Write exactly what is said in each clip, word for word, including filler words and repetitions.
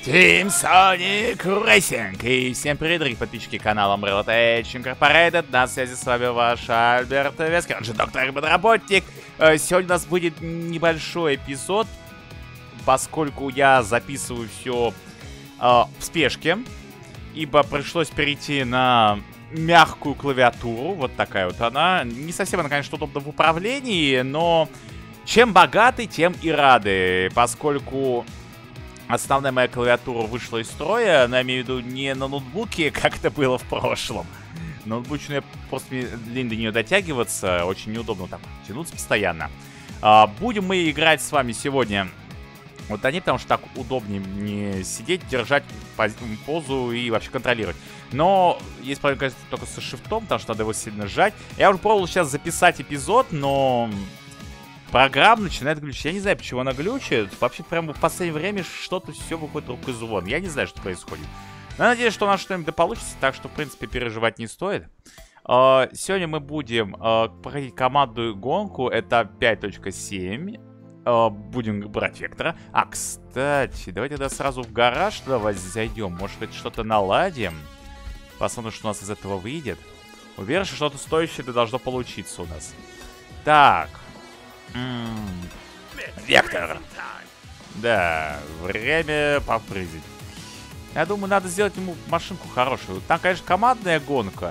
Team Sonic Racing! И всем привет, дорогие подписчики канала Umbrella Tech Incorporated. На связи с вами ваш Альберт Вескер, же доктор и подработник. Сегодня у нас будет небольшой эпизод, поскольку я записываю все э, в спешке, ибо пришлось перейти на мягкую клавиатуру. Вот такая вот она. Не совсем она, конечно, удобна в управлении, но чем богаты, тем и рады, поскольку основная моя клавиатура вышла из строя, но я имею в виду не на ноутбуке, как это было в прошлом. Ноутбучную я просто длинно до нее дотягиваться, очень неудобно так тянуться постоянно. А, будем мы играть с вами сегодня вот они, потому что так удобнее мне сидеть, держать позу и вообще контролировать. Но есть проблема, конечно, только со шифтом, потому что надо его сильно сжать. Я уже пробовал сейчас записать эпизод, но программа начинает глючить. Я не знаю, почему она глючит. Вообще, прямо в последнее время что-то все выходит рук из вон. Я не знаю, что происходит. Но надеюсь, что у нас что-нибудь да получится. Так что, в принципе, переживать не стоит. Uh, сегодня мы будем uh, проходить командную гонку. Это пять точка семь. Uh, будем брать вектора. А, кстати, давайте тогда сразу в гараж давай зайдем. Может быть, что-то наладим. Посмотрим, что у нас из этого выйдет. Уверен, что что-то стоящее должно получиться у нас. Так. М-м-м. Вектор. Да, время попрыгать. Я думаю, надо сделать ему машинку хорошую. Там, конечно, командная гонка.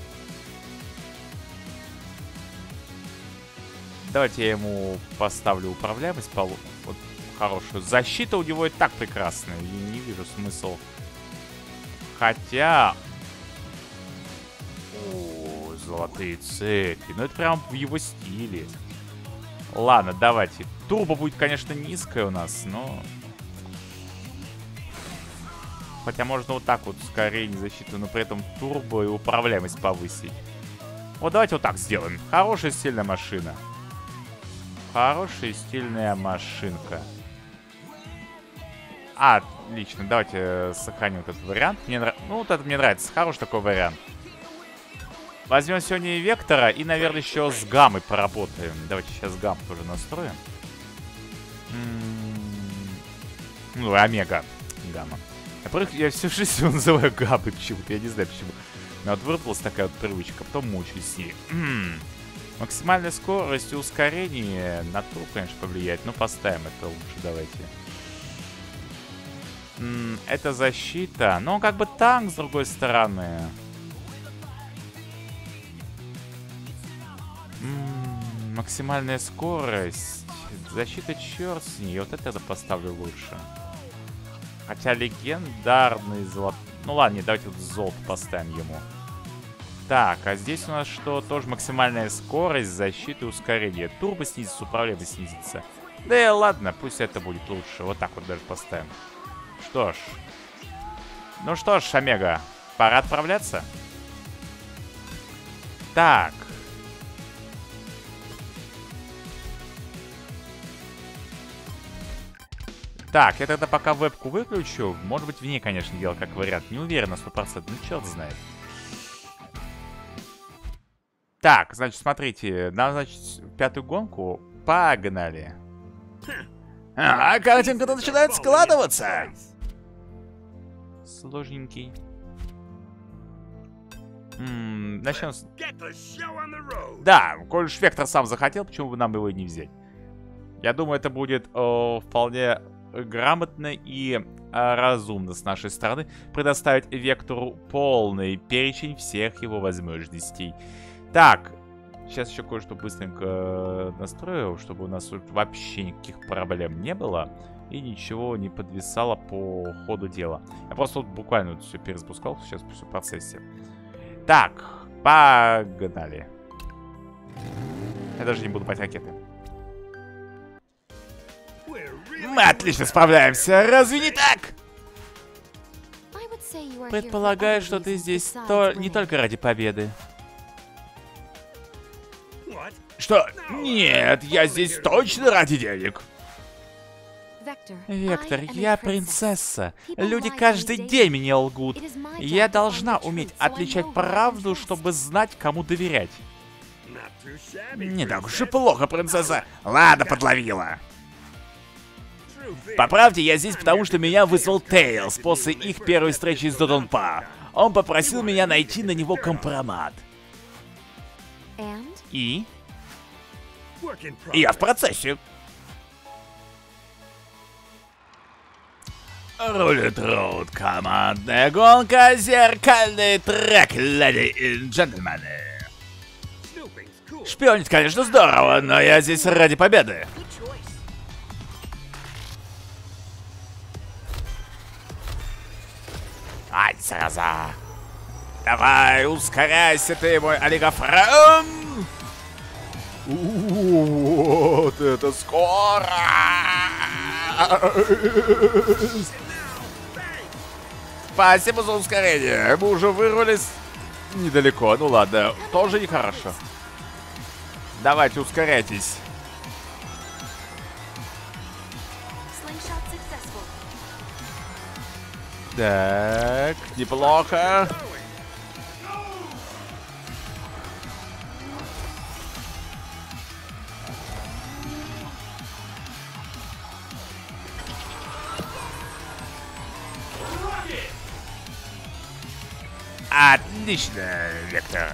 Давайте я ему поставлю управляемость полу. Вот хорошую. Защита у него и так прекрасная. Я не вижу смысла. Хотя... О, золотые цепи. Ну, это прям в его стиле. Ладно, давайте. Турбо будет, конечно, низкая у нас, но... Хотя можно вот так вот скорее не защиту, но при этом турбо и управляемость повысить. Вот давайте вот так сделаем. Хорошая стильная машина. Хорошая стильная машинка. А, отлично. Давайте сохраним этот вариант. Мне нрав... Ну, вот это мне нравится. Хороший такой вариант. Возьмем сегодня и вектора, и, наверное, еще с гаммой поработаем. Давайте сейчас гамму тоже настроим. М-м-м. Ну, омега гамма. Во-первых, я всю жизнь его называю гаммой почему-то. Я не знаю почему. Но вот выработалась такая вот привычка, потом мучаюсь с ней. М-м. Максимальная скорость и ускорение на тур, конечно, повлияет. Но поставим это лучше, давайте. М-м, это защита. Но он как бы танк, с другой стороны. М-м, максимальная скорость. Защита, черт с ней. Вот это я поставлю лучше. Хотя легендарный золото... Ну ладно, нет, давайте вот золото поставим ему. Так, а здесь у нас что? Тоже максимальная скорость, защита и ускорение. Турбо снизится, управление снизится. Да и ладно, пусть это будет лучше. Вот так вот даже поставим. Что ж. Ну что ж, Омега, пора отправляться. Так. Так, я тогда пока вебку выключу. Может быть, в ней, конечно, дело как вариант. Не уверен на сто процентов, ну черт знает. Так, значит, смотрите, нам, значит, пятую гонку погнали. А, картинка-то начинает складываться. Сложненький. М-м, начнем с... Да, коль уж вектор сам захотел, почему бы нам его и не взять? Я думаю, это будет о, вполне грамотно и о, разумно с нашей стороны предоставить вектору полный перечень всех его возможностей. Так, сейчас еще кое-что быстренько настрою, чтобы у нас вообще никаких проблем не было и ничего не подвисало по ходу дела. Я просто вот буквально вот все перезапускал, сейчас все в процессе. Так, погнали. Я даже не буду брать ракеты. Мы отлично справляемся, разве не так? Предполагаю, что ты здесь то не только ради победы. Что? Нет, я здесь точно ради денег. Вектор, я принцесса. Люди каждый день мне лгут. Я должна уметь отличать правду, чтобы знать, кому доверять. Не так уж и плохо, принцесса. Ладно, подловила. По правде, я здесь потому, что меня вызвал Тейлз после их первой встречи с Додонпа. Он попросил меня найти на него компромат. И? Я в процессе. Рулит Роуд, командная гонка, зеркальный трек, леди и джентльмены. Шпионить, конечно, здорово, но я здесь ради победы. Ай, зараза. Давай, ускоряйся ты, мой олигофрен. Вот это скоро. Спасибо за ускорение. Мы уже вырвались недалеко. Ну ладно, тоже нехорошо. Давайте, ускоряйтесь. Так, неплохо. Отлично, Вектор.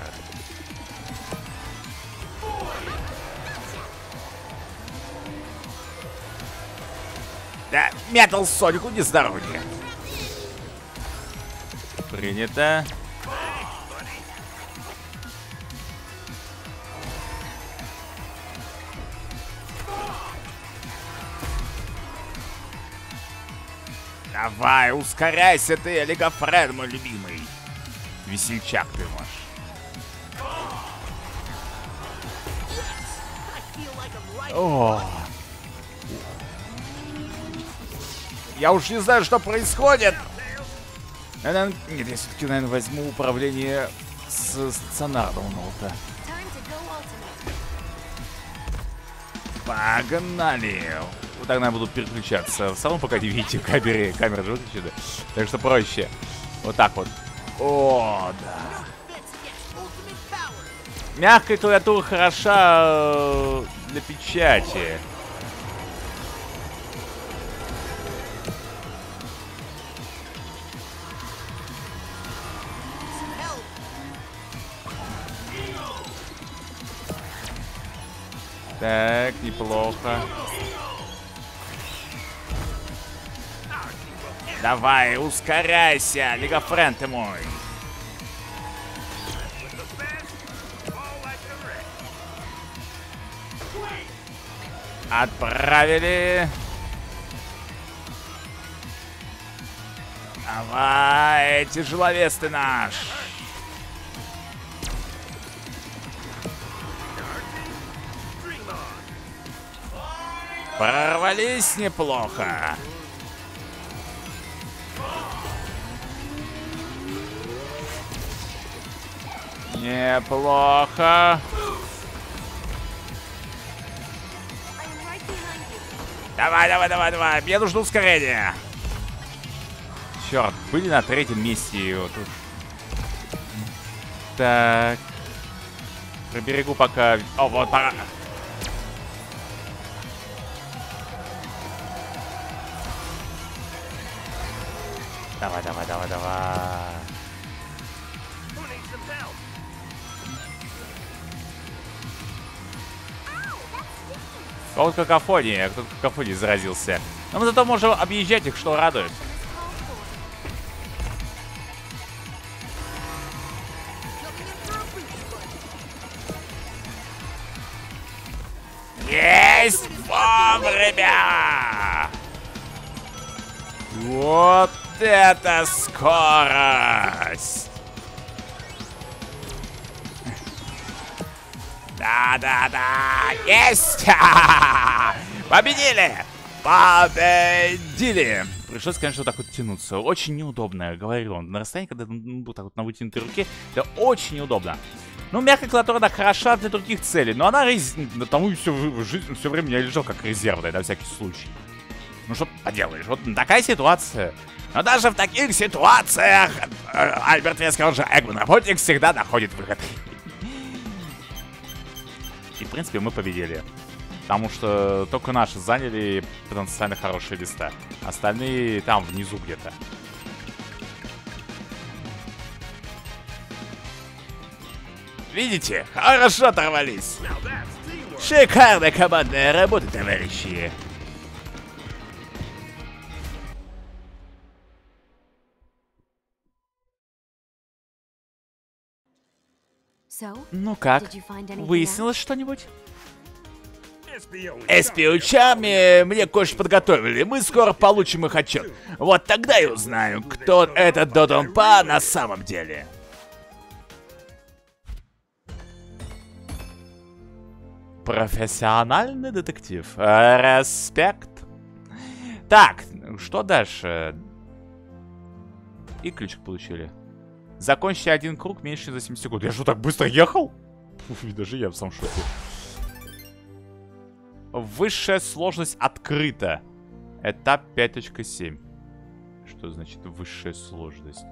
Да, Метал Сонику не здоровье. Принято. Давай, ускоряйся ты, олигофрен, мой любимый. Весельчак ты можешь. О. Я уж не знаю, что происходит. Наверное, нет, я все-таки, наверное, возьму управление с стационарного ноута. Погнали. Вот так, наверное, буду переключаться. Все равно пока не видите в камере. Камера же выключена. Так что проще. Вот так вот. О, да. Мягкая клавиатура хороша для печати. Так, неплохо. Давай, ускоряйся, олигофрен ты мой. Отправили. Давай, тяжеловес ты наш. Прорвались неплохо. Неплохо. Давай, давай, давай, давай. Мне нужно ускорение. Черт, были на третьем месте. Вот тут. Так. Проберегу пока. О, вот пора. Давай, давай, давай, давай. А вот какофония, кто-то какофонией заразился. Но мы зато можем объезжать их, что радует. Есть вовремя! Вот это скорость! Да-да-да! Есть! Победили! Победили! Пришлось, конечно, вот так вот тянуться. Очень неудобно, говорю вам. На расстоянии, когда ну, вот так вот на вытянутой руке, это очень неудобно. Ну, мягкая клавиатура, она хороша для других целей, но она рез... тому все, жизнь, все время я лежал как резервная, на всякий случай. Ну, что поделаешь, вот такая ситуация. Но даже в таких ситуациях Альберт Вескер, он же Эгман-работник, всегда находит выход. И, в принципе, мы победили. Потому что только наши заняли потенциально хорошие места. Остальные там внизу где-то. Видите? Хорошо оторвались. Шикарная командная работа, товарищи. Ну как? Выяснилось что-нибудь? эс пи о-чами мне кое-что подготовили. Мы скоро получим их отчет. Вот тогда я узнаю, кто этот Додонпа на самом деле. Профессиональный детектив. Респект. Так, что дальше? И ключик получили. Закончите один круг меньше за семь секунд. Я что, так быстро ехал? Фу, даже я в самом шоке. Высшая сложность открыта. Этап пять точка семь. Что значит высшая сложность?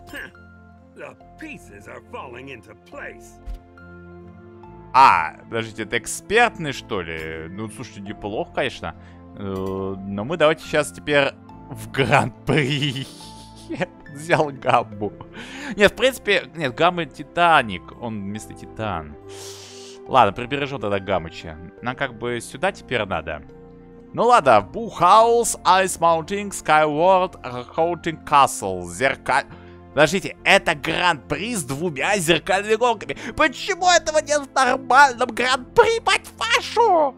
А, подождите, это экспертный, что ли? Ну, слушайте, неплохо, конечно. Но мы давайте сейчас теперь в Гран-при. Взял гамму. Нет, в принципе, нет, гамма Титаник. Он вместо Титан. Ладно, прибережем тогда Гамыча. Нам как бы сюда теперь надо. Ну ладно, Бухаус, Ice Mountain, Skyward, Holding Castle, Зеркаль... Подождите, это Гран-при с двумя зеркальными гонками. Почему этого нет в нормальном Гран-при, мать вашу?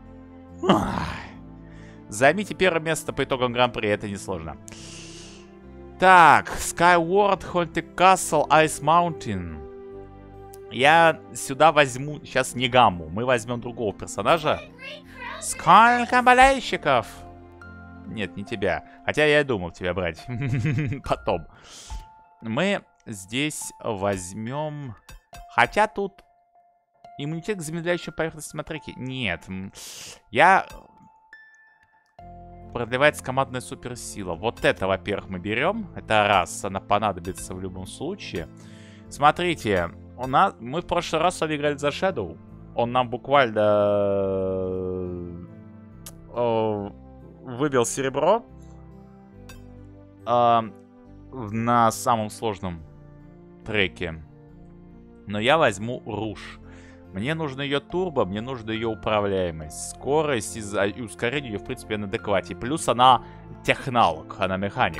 Займите первое место по итогам Гран-при, это несложно. Так, Skyward, Holding Castle, Ice Mountain. Я сюда возьму сейчас не гамму. Мы возьмем другого персонажа. Сколько болельщиков? Нет, не тебя. Хотя я и думал тебя брать. Потом. Мы здесь возьмем... Хотя тут... Иммунитет к замедляющей поверхности смотрите. Нет. Я... Продлевается командная суперсила. Вот это, во-первых, мы берем. Это раз. Она понадобится в любом случае. Смотрите. У нас, мы в прошлый раз играли за Shadow. Он нам буквально э, выбил серебро э, на самом сложном треке. Но я возьму Руш. Мне нужно ее турбо, мне нужна ее управляемость. Скорость и, и ускорение ее, в принципе, на адеквате. Плюс она технолог, она механик.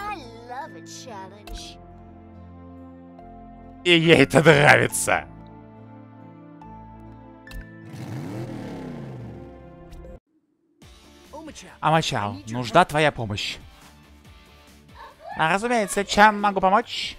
И ей это нравится. Амачао, нужна твоя помощь. А, разумеется, чем могу помочь?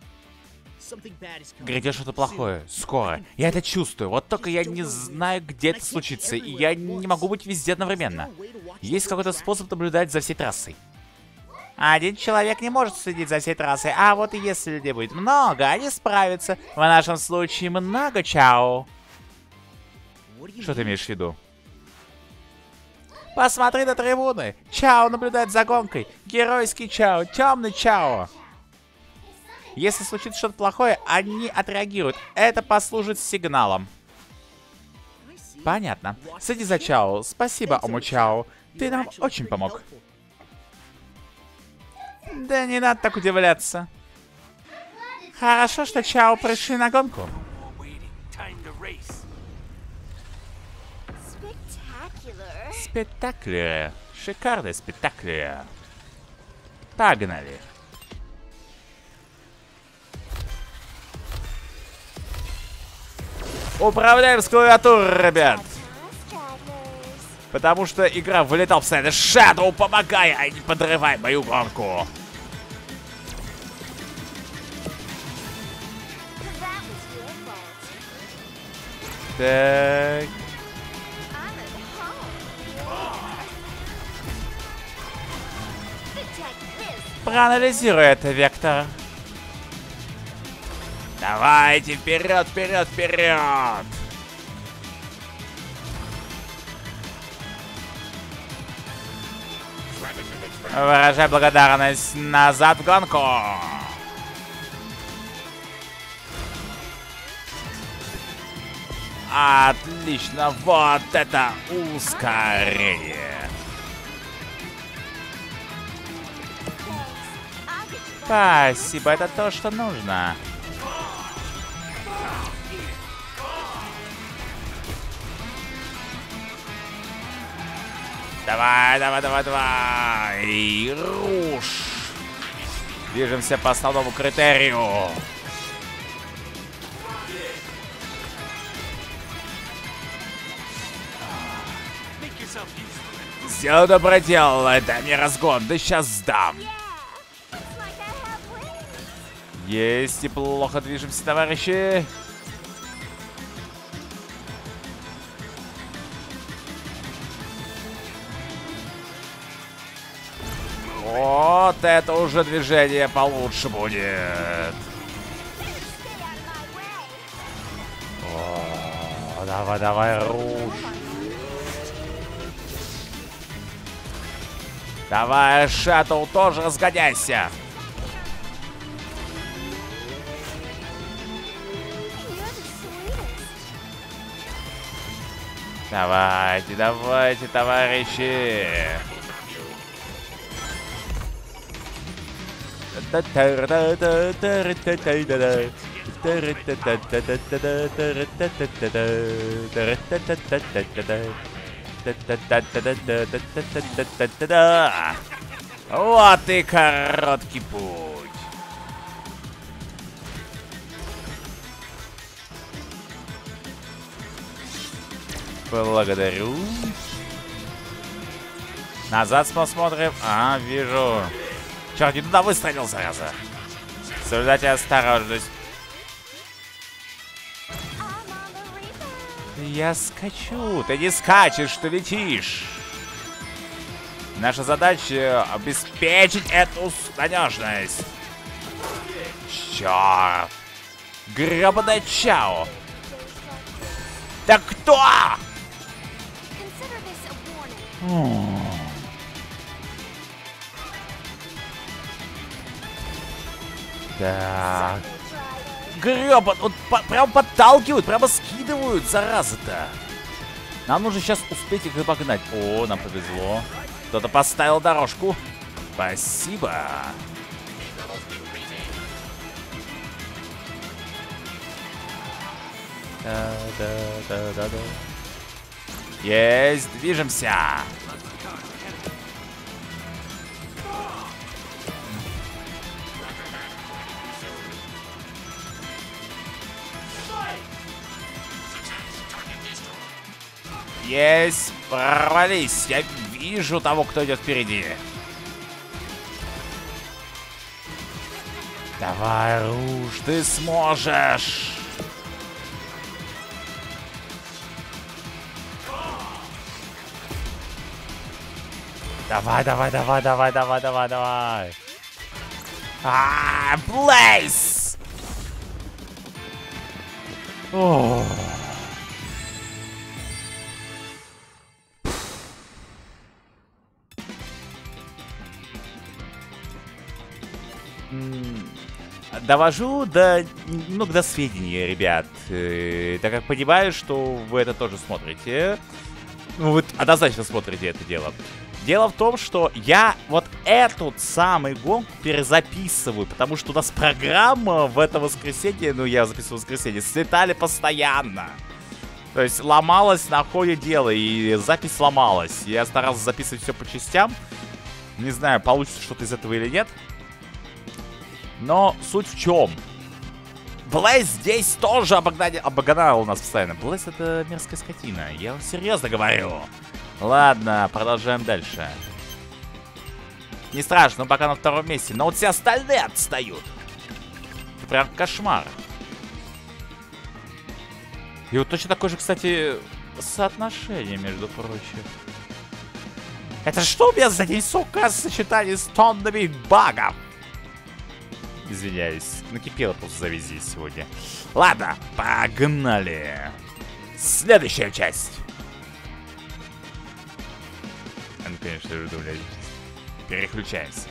Грядет что-то плохое. Скоро. Я это чувствую. Вот только я не знаю, где это случится. И я не могу быть везде одновременно. Есть какой-то способ наблюдать за всей трассой? Один человек не может следить за всей трассой, а вот и если людей будет много, они справятся. В нашем случае много, чао. Что ты имеешь в виду? Посмотри на трибуны. Чао наблюдает за гонкой. Геройский чао, темный чао. Если случится что-то плохое, они отреагируют. Это послужит сигналом. Понятно. Следи за чао. Спасибо, Ому Чао. Ты нам очень помог. Да не надо так удивляться. Хорошо, что Чао пришли на гонку. Спектакль. Шикарный спектакль. Погнали. Управляем с клавиатуры, ребят. Потому что игра вылетал постоянно. Shadow, помогай, а не подрывай мою гонку. Так. Проанализируй это, Вектор. Давайте, вперед, вперед, вперед! Выражай благодарность. Назад в гонку. Отлично, вот это ускорение. Спасибо, это то, что нужно. Давай, давай, давай, давай. И руш. Движемся по основному критерию. Все добро дело, дай мне разгон, да сейчас сдам. Есть, неплохо движемся, товарищи. Вот это уже движение получше будет. О, давай, давай, руш. Давай, шаттл, тоже разгоняйся. Давайте, давайте, товарищи. Вот и короткий путь. Благодарю. Назад посмотрим. А, вижу. Черт, не туда выстрелил, зараза. Соблюдайте осторожность. Я скачу. Ты не скачешь, ты летишь. Наша задача обеспечить эту надежность. Черт. Гребаное чао. Да кто? Так. Гребан, вот по прям подталкивают, прямо скидывают, зараза-то. Нам нужно сейчас успеть их обогнать. О, нам повезло. Кто-то поставил дорожку. Спасибо. Да-да-да-да-да. Есть, движемся. Есть, прорвались. Я вижу того, кто идет впереди. Давай, Руж, ты сможешь. Давай, давай, давай, давай, давай, давай, давай. А, Блейз! О. Довожу до, ну, до сведения, ребят, э, так как понимаю, что вы это тоже смотрите. Ну, вы однозначно смотрите это дело. Дело в том, что я вот эту самую гонку перезаписываю, потому что у нас программа в это воскресенье, ну, я записываю в воскресенье, слетали постоянно. То есть ломалась на ходе дела, и запись сломалась. Я старался записывать все по частям. Не знаю, получится что-то из этого или нет. Но суть в чем? Блейз здесь тоже обогнали, обогнал у нас постоянно. Блейз — это мерзкая скотина. Я вам серьезно говорю. Ладно, продолжаем дальше. Не страшно, он пока на втором месте. Но вот все остальные отстают. Это прям кошмар. И вот точно такое же, кстати, соотношение, между прочим. Это что у меня за день, сука, сочетание с тоннами багов? Извиняюсь, накипело просто за весь день сегодня. Ладно, погнали. Следующая часть. Ну, конечно же, блядь. Переключаемся.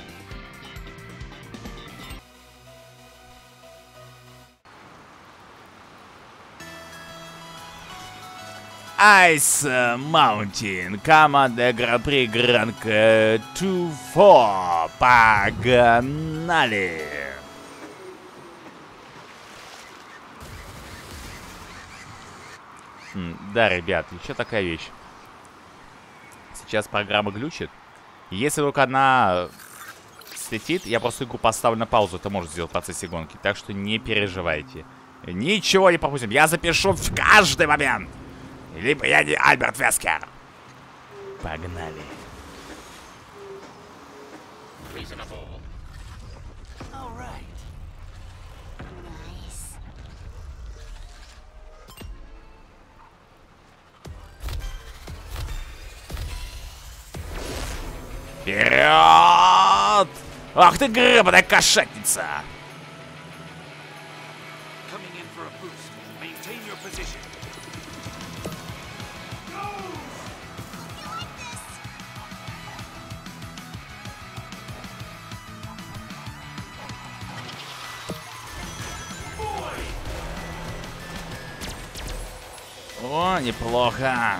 Ice Mountain. Команда Гран-при Гранка два. Погнали! Да, ребят, еще такая вещь. Сейчас программа глючит. Если только она слетит, я просто игру поставлю на паузу. Это может сделать в процессе гонки. Так что не переживайте. Ничего не пропустим. Я запишу в каждый момент. Либо я не Альберт Вескер. Погнали. Вперед! Ах ты гребаная кошатница! О, неплохо.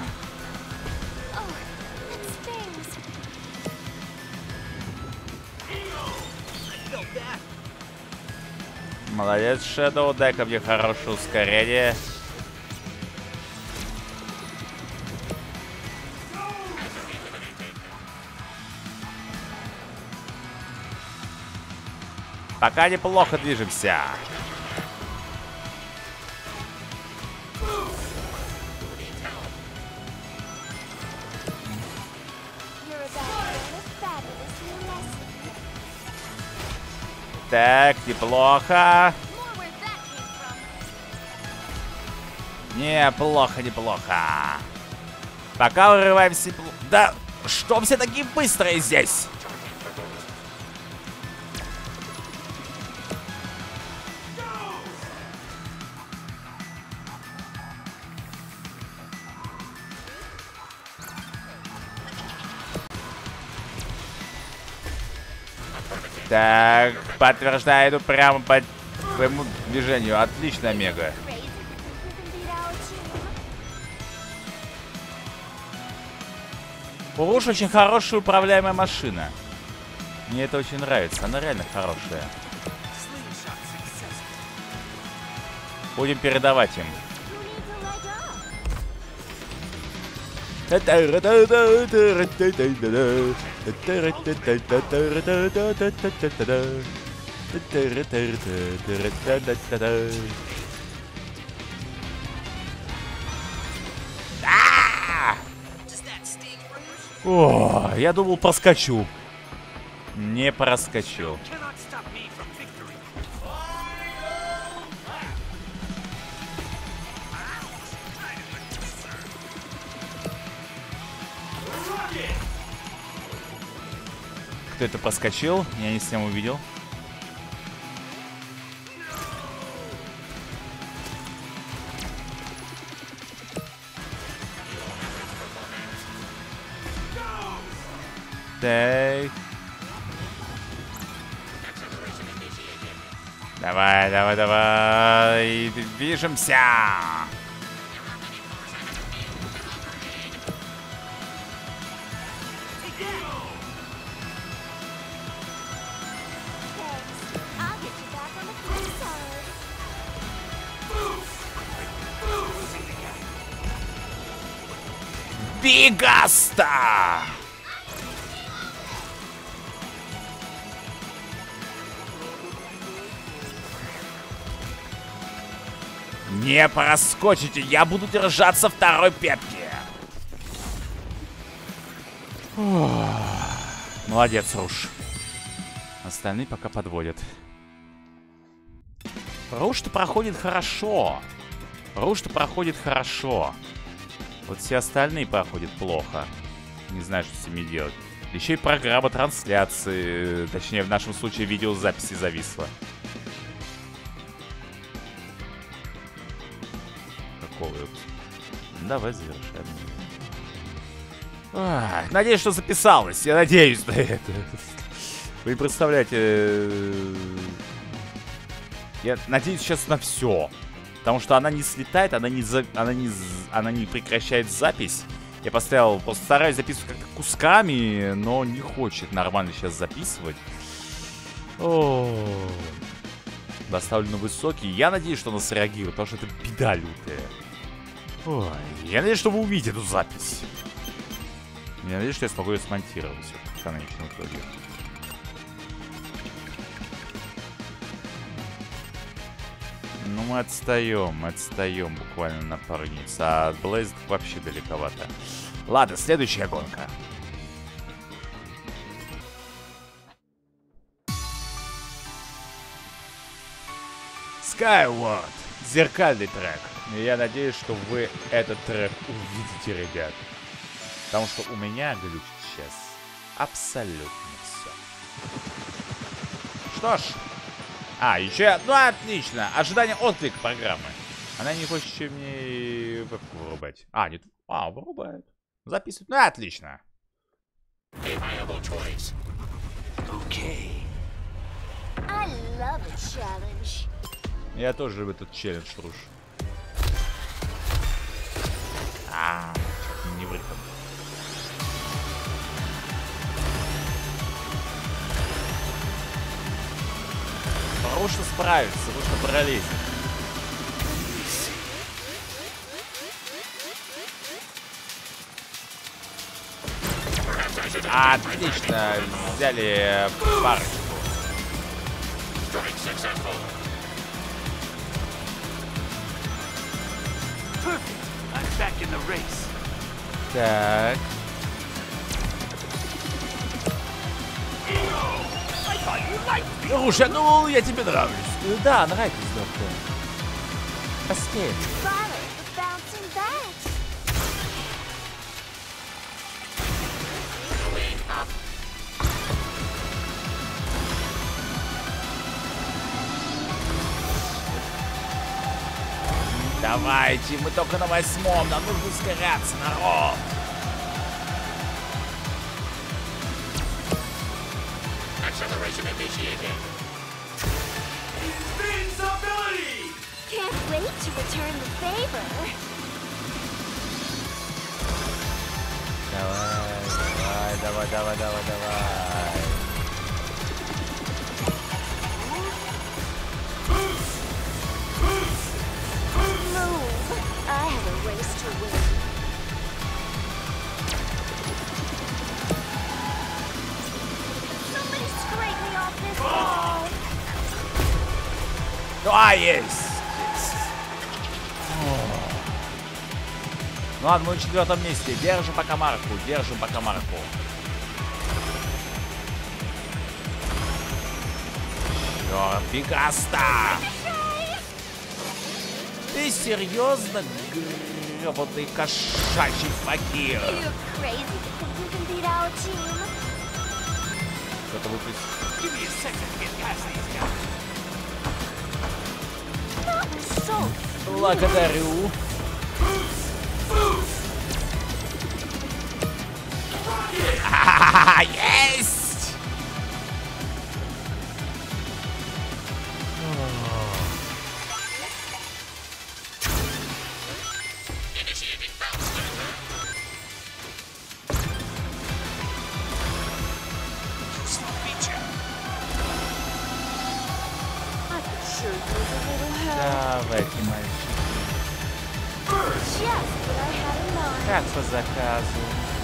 Молодец, Shadow, дай-ка мне хорошее ускорение. Пока неплохо движемся. Так, неплохо. Неплохо, неплохо. Пока вырываемся... Да, что все такие быстрые здесь? Так, подтверждаю, иду прямо по твоему движению. Отлично, Мега. У Руш очень хорошая управляемая машина. Мне это очень нравится, она реально хорошая. Будем передавать им. О, я думал, проскочу. Не проскочил. Кто это проскочил? Я не с ним увидел. Так. Давай, давай, давай. Движемся. Бигаста! Не проскочите, я буду держаться второй пепки. Молодец, Руш. Остальные пока подводят. Руш-то проходит хорошо. Руш-то проходит хорошо. Вот все остальные проходят плохо. Не знаю, что с ними делать. Еще и программа трансляции, точнее, в нашем случае видеозаписи зависла. Какого? Давай завершаем. Ах, надеюсь, что записалось. Я надеюсь на это. Вы не представляете... Я надеюсь сейчас на все. Потому что она не слетает, она не, за... она не... она не прекращает запись. Я поставил, просто стараюсь записывать как-то кусками, но не хочет нормально сейчас записывать. О, доставлю на высокий. Я надеюсь, что она среагирует, потому что это беда лютая. Ой, я надеюсь, что вы увидите эту запись. Я надеюсь, что я смогу ее смонтировать в конечном итоге. Ну, мы отстаем, мы отстаем буквально на пару единиц. А от Блейз вообще далековато. Ладно, следующая гонка. Skyward. Зеркальный трек. Я надеюсь, что вы этот трек увидите, ребят. Потому что у меня глючит сейчас абсолютно все. Что ж. А, еще... Ну, отлично. Ожидание отклик программы. Она не хочет чем мне вебку вырубать. А, нет. А, вырубает. Записывает. Ну, отлично. Okay. I love a challenge. Я тоже люблю этот челлендж, Руш. А, не выход. Рушно справится, Рушно пролезет. Отлично, взяли парочку. Так. Руша, ну я тебе нравлюсь. Да, нравится, доктор. Постель. Давайте, мы только на восьмом, нам нужно ускоряться, народ. Can't wait to return the favor. Давай, давай, давай, давай, давай, давай. Move. I have a race to win. Somebody scrape me off this wall. А, есть! Ну ладно, мы на четвертом месте. Держим пока марку, держим пока марку. Черт, Пигаста! Ты серьезно, гребаный кошачий факир? You're crazy to think you can beat our team. Кто-то выпустил. Not so. Благодарю. А-ха-ха-ха, есть! I could sure use a little help. Давайте, мальчик. Just what I had in mind. Как по заказу.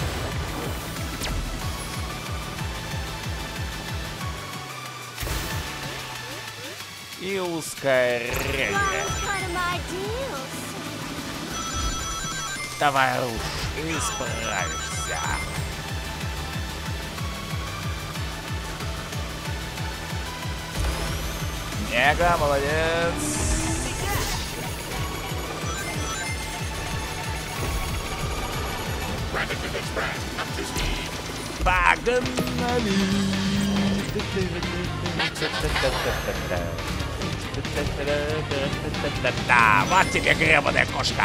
И ускорение. Flying's kind of my deal. Давай, Руш, ты справишься. Мега, молодец. Погнали! Да, вот тебе гребаная кошка!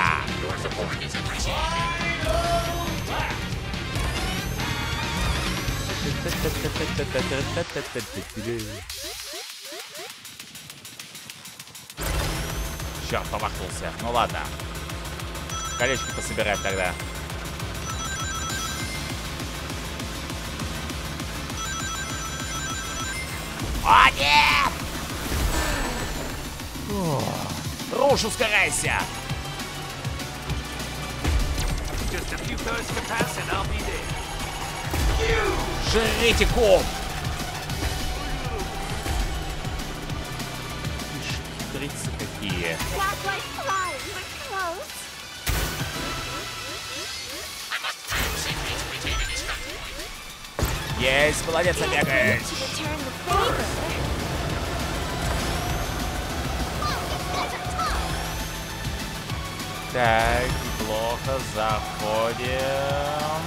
Черт, промахнулся. Ну ладно. Колечки пособираем тогда. О, нет! Руш, ускоряйся! Жрите ком! Хитрицы какие. Not quite flying, but close. Есть, молодец, бегает. To return the favor. Так, неплохо, заходим.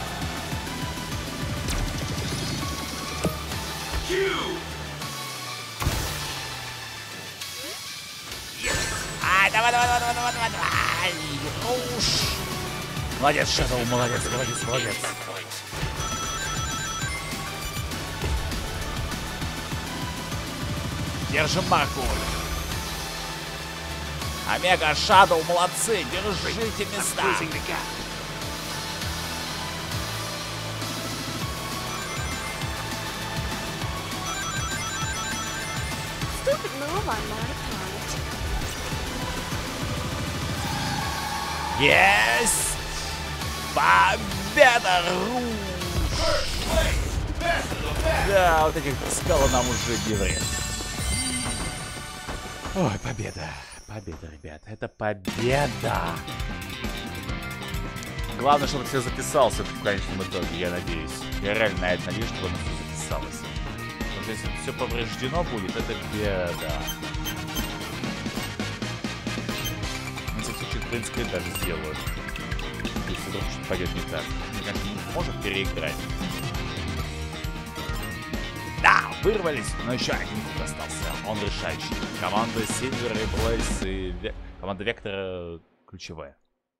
Ай, давай, давай, давай, давай, давай, давай, давай. Уж. Молодец, Shadow, молодец, молодец, молодец. Держим марку. Омега, Shadow, молодцы, держите места. Stupid move on my part. Есть! Победа, Руш! Да, вот этих скал нам уже не вред. Ой, победа. Победа, ребят. Это победа. Главное, чтобы все записался в конечном итоге, я надеюсь. Я реально на это надеюсь, чтобы оно все записалось. Потому что если все повреждено будет, это беда. На всякий случай, в принципе, даже сделают. Если вдруг что-то пойдет не так. Мне кажется, мы можем переиграть. Да, вырвались, но еще один круг остался. Он решающий. Команда Silver и Blaze и Ве... команда Вектора ключевая.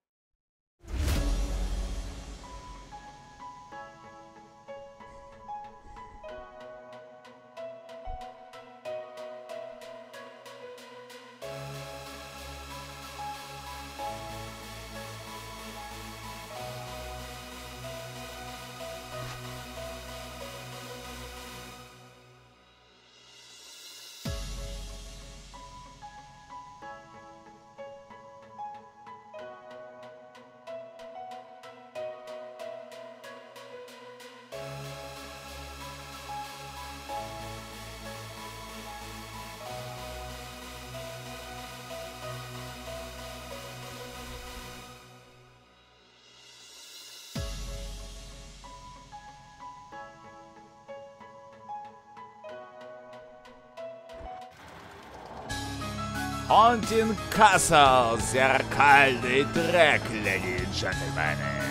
Haunting Castle, зеркальный трек, леди и джентльмены.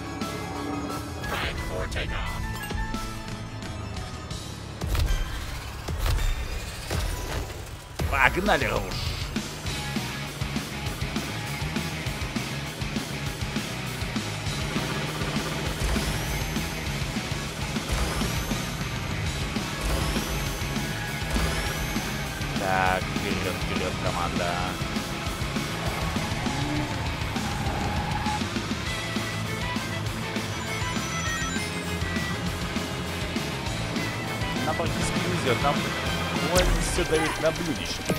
Погнали, Руш. Так, вперед, вперед, команда. Нам практически не везет, нам буквально все давит на блюдечке.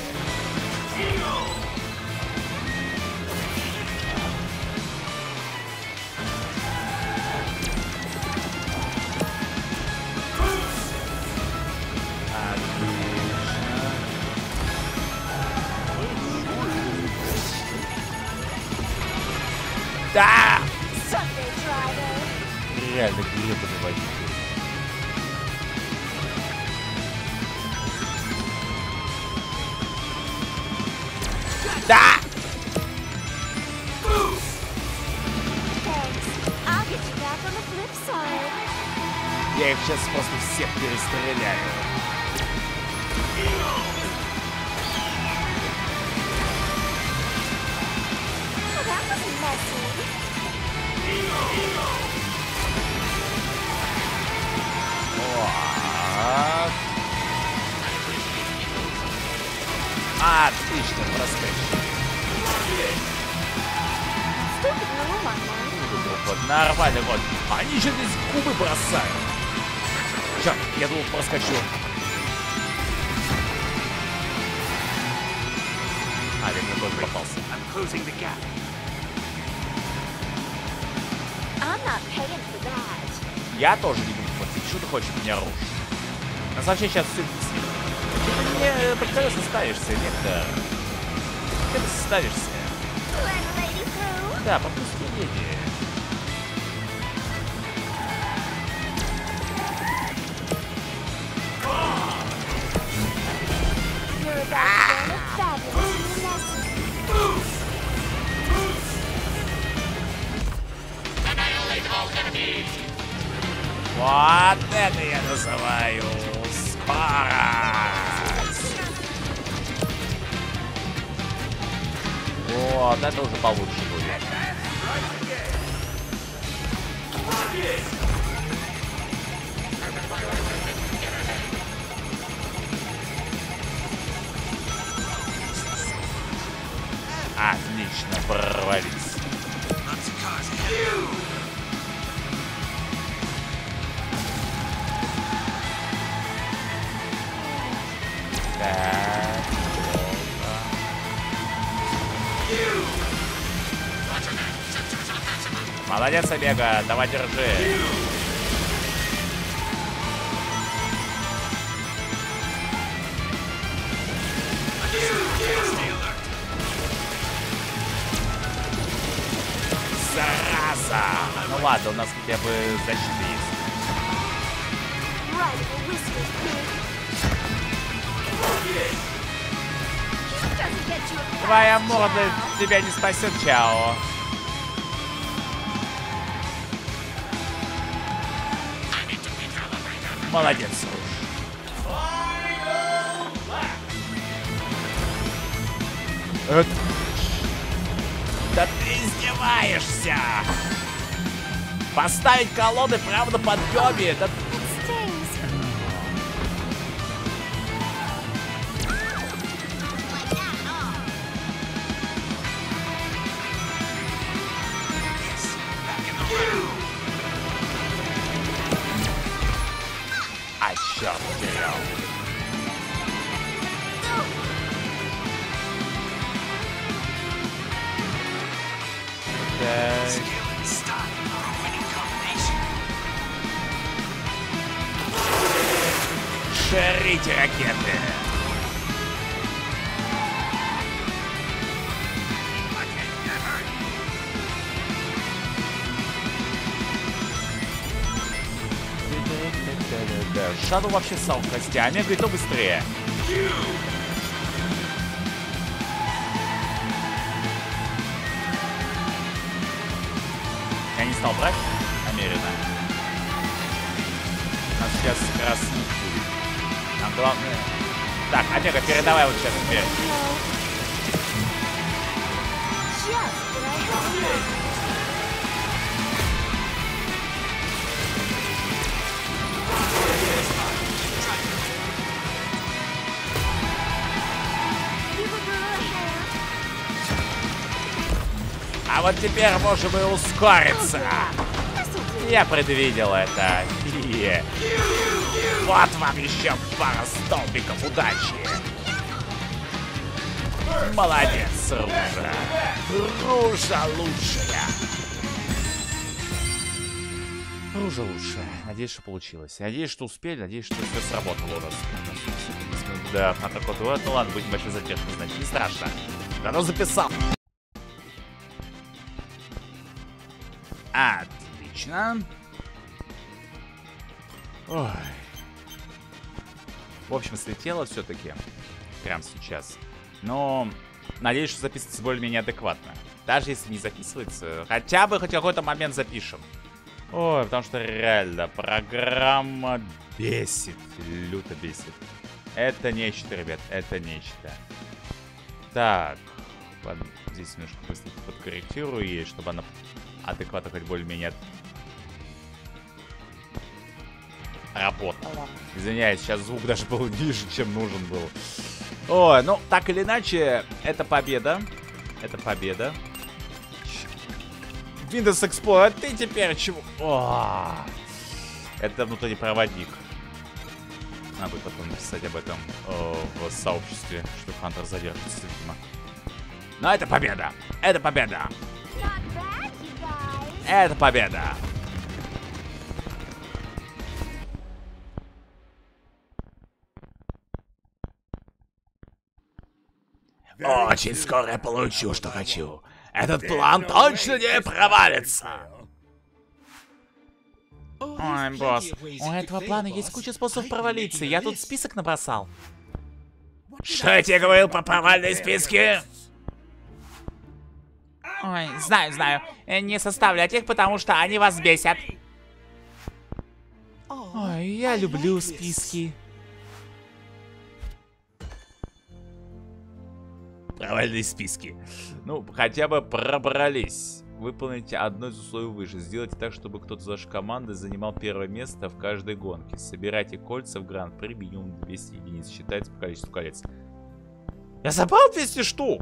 Да! Реально гребаный водитель. Да! Я их сейчас просто всех перестреляю. Вот. Отлично, проскочил. ход, нормальный ход. Они еще здесь кубы бросают. Черт, я думал, проскочу. А, видно, тоже попался. I'm not paying for that. Я тоже не буду платить. Что ты хочешь от меня рушить? Нас вообще сейчас все объяснит. Ты мне под колеса ставишься, Нектор. Ты ставишься. Let lady through. Да, попусти леди. You're about to learn a fabulous new lesson. Вот это я называю скорость. Вот это уже получше будет. Отлично, прорвались. Так, молодец, Омега, давай держи. Зараза! Ну ладно, у нас хотя бы защита есть. Right of the whiskers, pig. Doesn't get you a Твоя fast морда job. тебя не спасет, Чао. Молодец, Руш. Это... Да ты издеваешься! Поставить колонны прямо на подъеме! Да... It stings. А, черт, потерял. Так. Шарите ракеты! Шаду вообще ссал в кости, а Омега и то быстрее. Я не стал брать намеренно. У нас сейчас как раз не будет. Нам главное... Так, Омега, передавай вот сейчас теперь. Just what I had. А вот теперь можем и ускориться. Я предвидел это. И... Вот вам еще пара столбиков удачи. Молодец, Ружа. Ружа лучшая. Ружа лучшая. Надеюсь, что получилось. Надеюсь, что успели. Надеюсь, что все сработало у нас. Да, а так вот, вот, ну ладно, будем большой задержкой, значит, не страшно. Оно записал. Отлично. Ой. В общем, слетело все-таки. Прямо сейчас. Но надеюсь, что записывается более-менее адекватно. Даже если не записывается, хотя бы хоть какой-то момент запишем. Ой, потому что реально программа бесит. Люто бесит. Это нечто, ребят, это нечто. Так. Ладно, здесь немножко быстренько подкорректирую ей, чтобы она адекватно хоть более-менее работала. Извиняюсь, сейчас звук даже был ниже, чем нужен был. Ой, ну, так или иначе, это победа. Это победа. Windows Explorer, ты теперь чего? О, это внутренний проводник. Надо будет потом написать об этом о, в сообществе, что Хантер задержится, видимо. Но это победа! Это победа! Это победа! Очень скоро я получу, что хочу. Этот план точно не провалится. Ой, босс, у этого плана есть куча способов провалиться. Я тут список набросал. Что я тебе говорил про провальные списки? Ой, знаю, знаю. Не составлять их, потому что они вас бесят. Ой, я люблю списки. Провальные списки. Ну, хотя бы пробрались. Выполните одно из условий выше. Сделайте так, чтобы кто-то из вашей команды занимал первое место в каждой гонке. Собирайте кольца в гран-при, минимум двести единиц. Считается по количеству колец. Я собрал двести штук!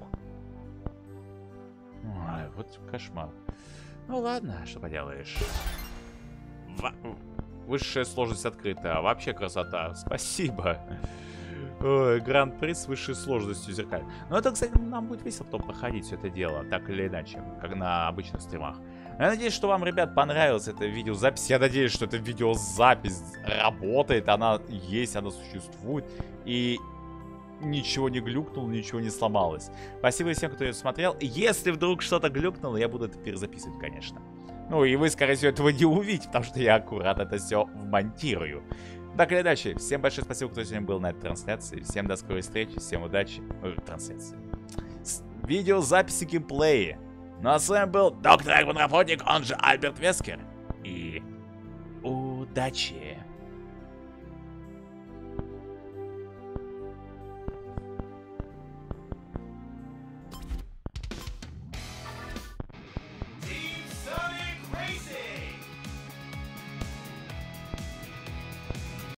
Ой, вот кошмар. Ну ладно, что поделаешь. В... Высшая сложность открыта. А вообще красота. Спасибо. Ой, гран-при с высшей сложностью зеркаль. Но это, кстати, нам будет весело потом проходить все это дело, так или иначе, как на обычных стримах. Я надеюсь, что вам, ребят, понравилась эта видеозапись. Я надеюсь, что эта видеозапись работает, она есть, она существует. И ничего не глюкнуло, ничего не сломалось. Спасибо всем, кто ее смотрел. Если вдруг что-то глюкнуло, я буду это перезаписывать, конечно. Ну и вы, скорее всего, этого не увидите, потому что я аккуратно это все вмонтирую. Так или иначе, всем большое спасибо, кто сегодня был на этой трансляции. Всем до скорой встречи, всем удачи. Ой, трансляции. Видеозаписи, геймплеи. Ну а с вами был доктор Работник, он же Альберт Вескер. И удачи.